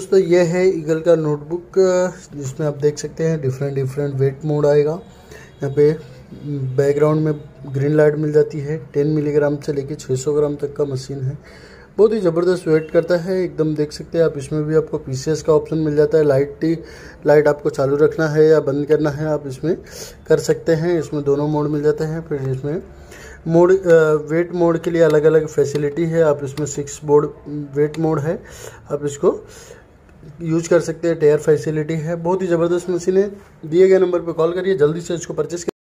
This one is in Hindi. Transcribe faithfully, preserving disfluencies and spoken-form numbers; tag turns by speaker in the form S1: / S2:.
S1: दोस्तों ये है ईगल का नोटबुक, जिसमें आप देख सकते हैं डिफरेंट डिफरेंट वेट मोड आएगा। यहाँ पे बैकग्राउंड में ग्रीन लाइट मिल जाती है। टेन मिलीग्राम से लेके छह सौ ग्राम तक का मशीन है। बहुत ही ज़बरदस्त वेट करता है एकदम, देख सकते हैं आप। इसमें भी आपको पीसीएस का ऑप्शन मिल जाता है। लाइट लाइट आपको चालू रखना है या बंद करना है, आप इसमें कर सकते हैं। इसमें दोनों मोड मिल जाते हैं। फिर इसमें मोड वेट मोड के लिए अलग अलग फैसिलिटी है। आप इसमें सिक्स बोर्ड वेट मोड है, आप इसको यूज कर सकते हैं। टेयर फैसिलिटी है। बहुत ही ज़बरदस्त मशीन है। दिए गए नंबर पर कॉल करिए, जल्दी से इसको परचेस